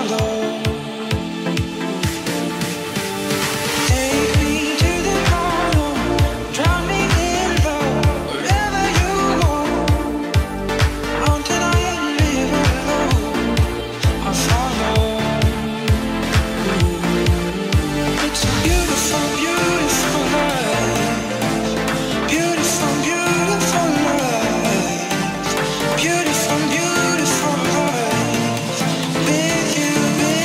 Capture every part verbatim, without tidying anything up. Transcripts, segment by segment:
Beautiful, beautiful life with you.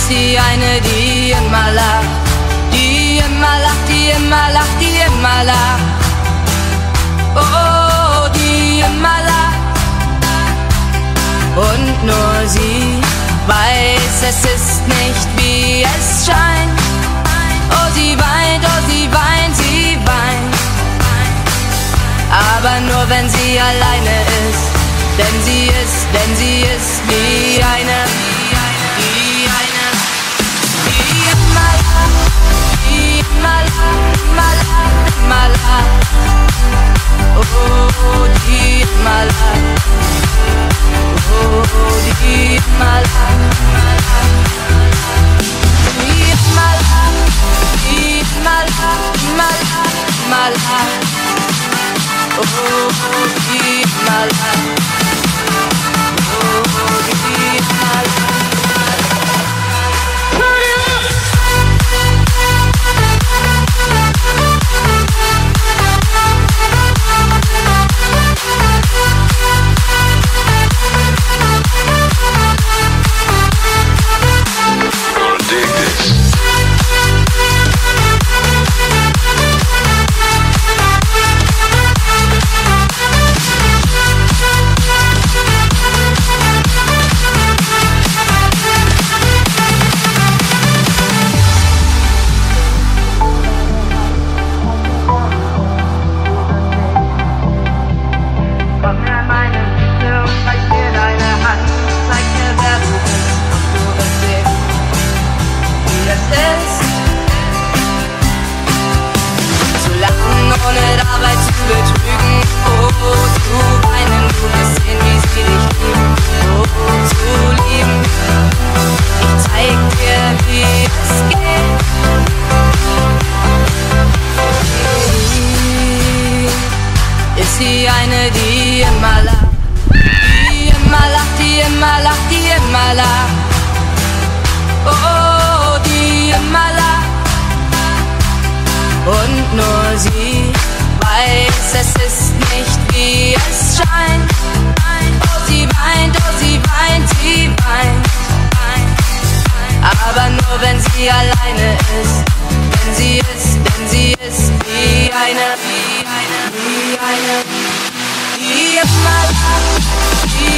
ist sie eine, die immer lacht, die immer lacht, die immer lacht, die immer lacht. Oh, die immer lacht. Und nur sie weiß, es ist nicht wie es scheint. Oh, sie weint, oh, sie weint, sie weint. Aber nur wenn sie alleine ist, denn sie ist, denn sie ist wie eine, wie eine, die immer lacht, die immer lacht, immer lacht, immer lacht. Oh, die immer lacht, oh, die immer lacht, die immer lacht, die immer lacht, immer lacht, immer lacht. Oh, die immer lacht, oh, die immer lacht. Ist sie eine, die immer lacht, die immer lacht, die immer lacht, die immer lacht. Oh, die immer lacht. Und nur sie weiß, es ist nicht wie es scheint. Oh, sie weint, oh, sie weint, sie weint. Aber nur wenn sie alleine ist, denn sie ist, denn sie ist wie eine, wie eine, wie eine, die immer lacht, die